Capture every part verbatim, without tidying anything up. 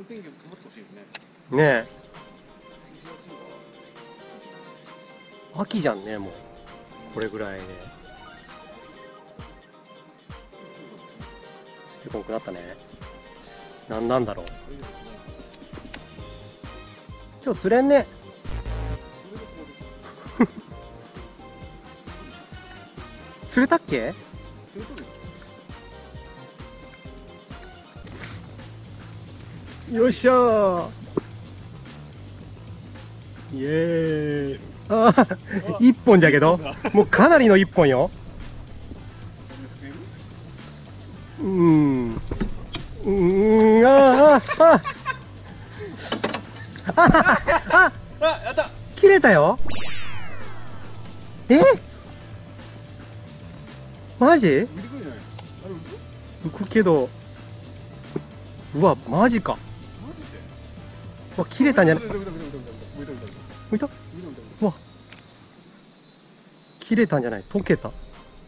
天気を保ってほしいですね。 ねえ、秋じゃんね、もうこれぐらいで結構多くなったね。なんなんだろう、今日釣れんね。釣れたっけ？よっしゃー、イエーイ。ああ、一本じゃけど、もうかなりの一本よ。うん、うん、ああ、ああ、あ、 あ、やった。 切れたよ。え？マジ？ 浮いてくるじゃない。あれ浮く？ 浮くけど、うわ、マジか。 マジで？ うわ、切れたんじゃない？ 浮いた浮いた浮いた浮いた浮いた？ 浮いた浮いた浮いうわ、切れたんじゃない？溶けた。うわ、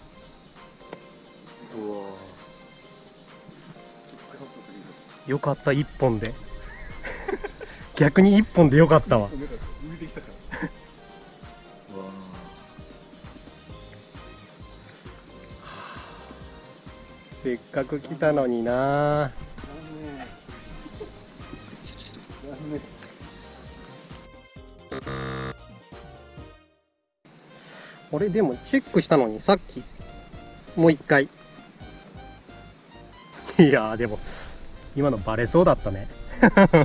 よかった、一本で。逆に一本でよかったわ。 浮いてきたから。 せっかく来たのにな。俺でもチェックしたのにさっきもう一回。いやーでも今のバレそうだったね。 今のがね、ちょっとね。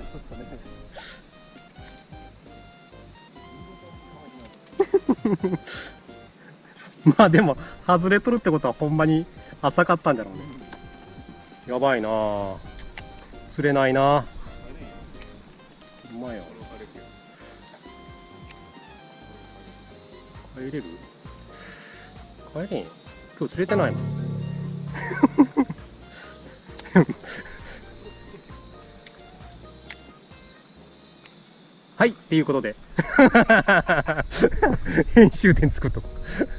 まあでも外れとるってことはほんまに浅かったんだろうね。やばいなあ、釣れないな。うまいよ。帰れる？帰れんよ、今日釣れてないもん。はい、っていうことで編集点作っとこ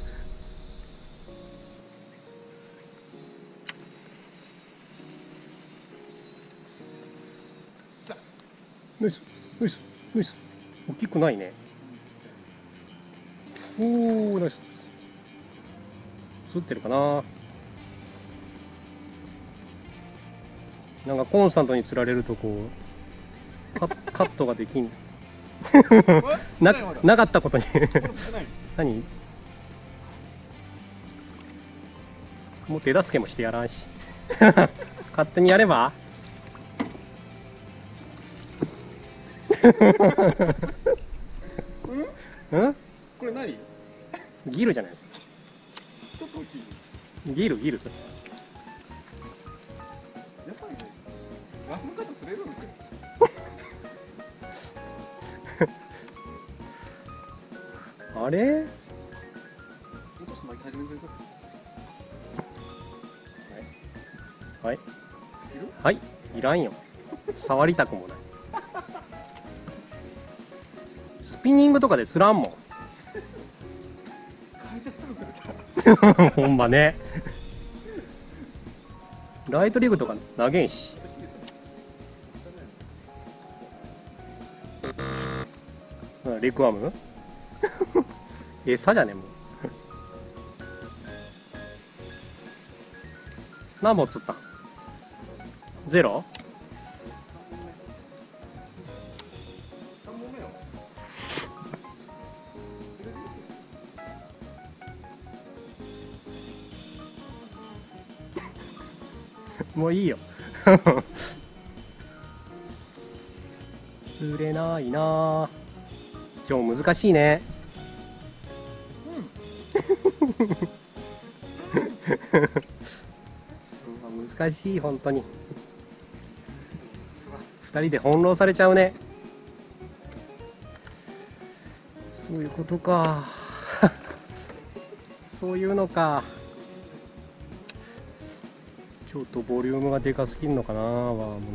う。よいしょよいしょよいしょ、大きくないね。おー、ナイス。映ってるかな。なんかコンスタントに釣られるとこう カ, カットができんな, なかったことに何もう手助けもしてやらんし勝手にやればうん？これ何？ ギルじゃないですか。 ちょっと大きい。 ギルギルする。 やっぱりね、ラフの方釣れるんですよ。 あれ？はい。はい、いらんよ。触りたくもない。スピニングとかで釣らんもん。ほんまね。ライトリグとか投げんし。レクワム餌じゃねえもん。何本釣ったん？ゼロ？もういいよ。釣れないな。今日難しいね。うん、難しい本当に。二人で翻弄されちゃうね。そういうことか。そういうのか。ちょっとボリュームがでかすぎるのかな、ワームの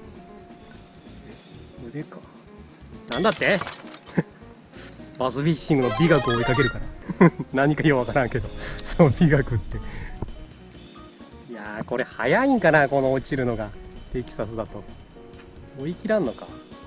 腕か。なんだってバスフィッシングの美学を追いかけるから何かようわからんけど、その美学って。いやー、これ早いんかな、この落ちるのがテキサスだと。 追い切らんのか。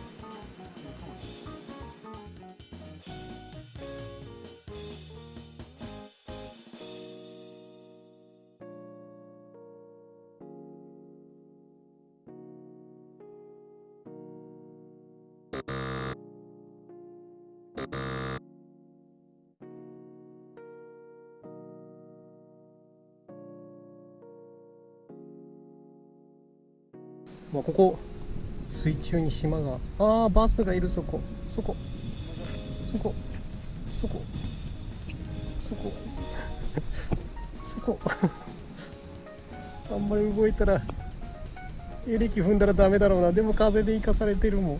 まあここ水中に島が、ああバスがいる。そこそこそこそこそこそこあんまり動いたらエレキ踏んだらダメだろうな。でも風で生かされてるも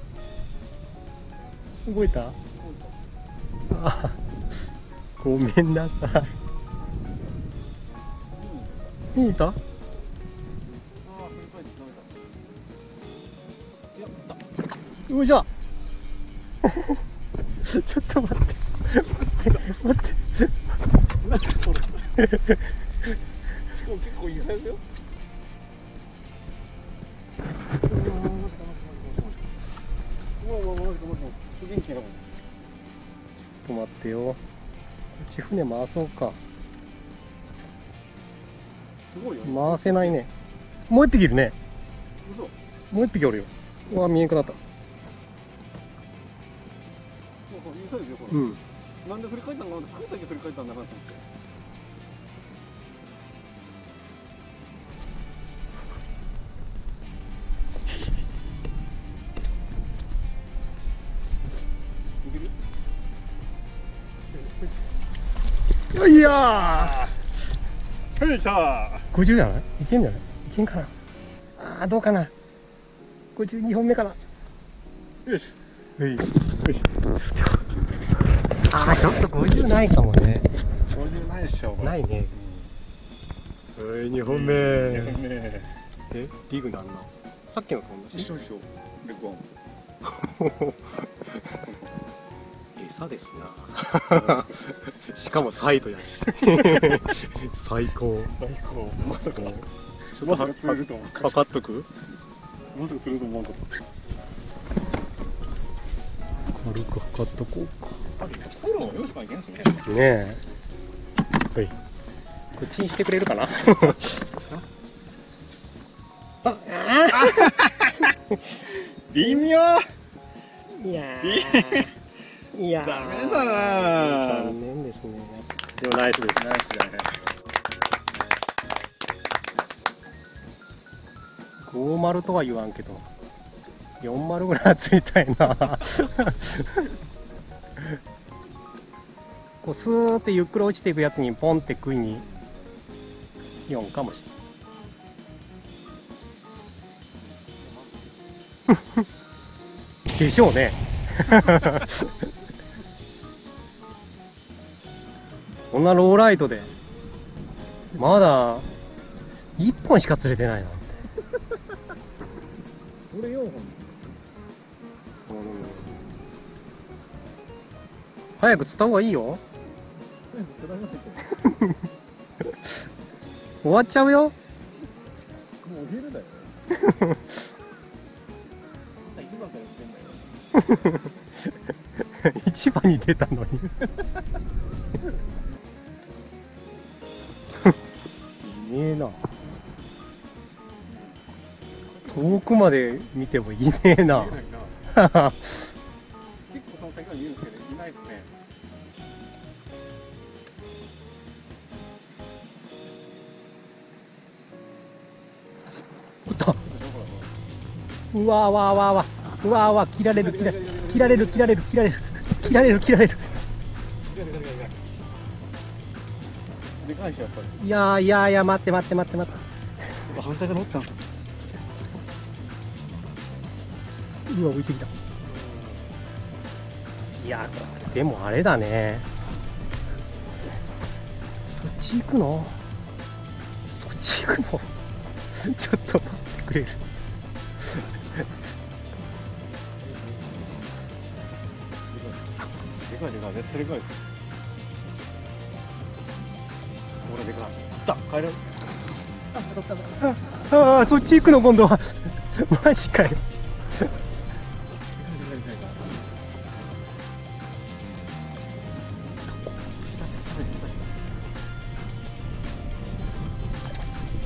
ん。動いた？あごめんなさい。見に行った？よいしょちょっと待って待って待ってこれしかも結構いいサイズよ。もうもうマジかマジかマジかすげえ気がちょっと待ってよ。こっち船回そうか。 すごいよ。 回せないね。もう一匹いるね。 嘘。 もう一匹おるよ。うわ見えんくなった。 いいサイズよこれ。 うん。 なんで振り返ったのかなって、食うだけ振り返ったんだなと思って。 いやーはい、来たごじゅうじゃない？いけんじゃない？いけんかな。ああどうかな。ごじゅうにほんめかな。 よし。 はい。ああちょっとごじゅうないかもね。 ごじゅうないっしょ。 ないね。はい、にほんめ。 にほんめ。 え、リグなんな。さっきのと同じ。 一緒一緒。レコン。 餌ですな。しかもサイドやし。最高。 最高。まさか。まさか釣れると思う。 かかっとく。 まさか釣れると思わんかった。 軽く測っとこうか。 あ、フォローよしかいけんすね。 ねえ。はい。これチンしてくれるかな。あ、 微妙。 いやー。いやー。 ダメだな。 残念ですね。でもナイスです。 ナイスだね。 ごじゅうとは言わんけど。よんじゅうぐらいはついたいな。こうスーってゆっくり落ちていくやつにポンって食いによんかもしれないでしょうね。こんなローライトでまだいっぽんしか釣れてないなんて。 俺よんほん。 早く釣った方がいいよ。終わっちゃうよ。 もうお昼だよ。 市場に出たのに。いねえな。遠くまで見てもいねえな。 結構その先は見えるんですけど、いないですね。 うわーわーわーわーうわーわー切られる切られる切られる切られる切られる切られる切られる。 でかいしやっぱり。 いやーいやーいや待って待って待って待って。 反対が乗ったん。 うわ浮いてきた。いやーでもあれだね。そっち行くの？そっち行くの？ちょっと待ってくれる？ でかいでかい、絶対でかい。ほらでかい。あった、帰れる。 ああそっち行くの今度は。マジかよ。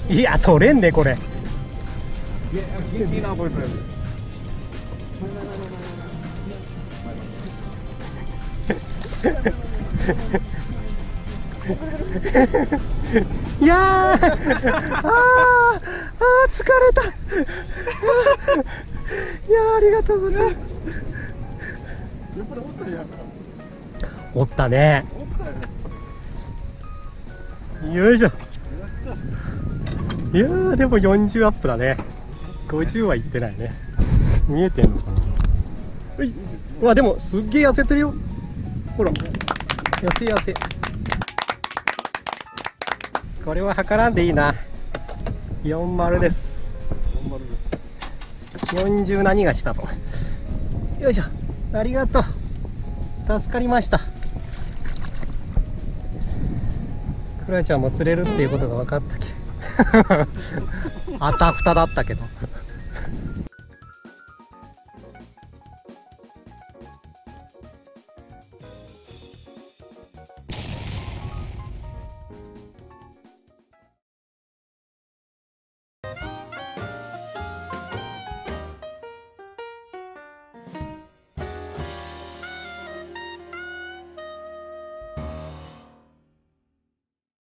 いや取れんねこれ。 いや元気なボイスやる。 いやーあーあー疲れた。いやーありがとうございます。 やっぱりおったんや。 おったね。 おったよね。 よいしょ。 やった。 いやーでもよんじゅうアップだね。ごじゅうはいってないね。見えてんのかな。うい、うわでもすっげえ痩せてるよ。ほら痩せ痩せ。これは測らんでいいな。よんじゅうです。 頑張るです。 よんじゅう何がしたと。よいしょ。ありがとう。助かりました。クラちゃんも釣れるっていうことが分かったけあたふただったけど